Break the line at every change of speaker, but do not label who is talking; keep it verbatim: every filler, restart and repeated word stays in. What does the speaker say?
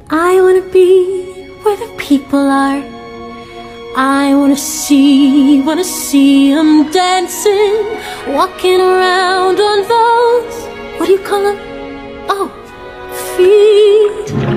I wanna be where the people are. I wanna see, wanna see them dancing, walking around on those, what do you call them? Oh, feet.